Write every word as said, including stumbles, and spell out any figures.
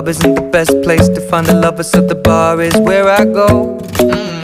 club isn't the best place to find a lover, so the bar is where I go.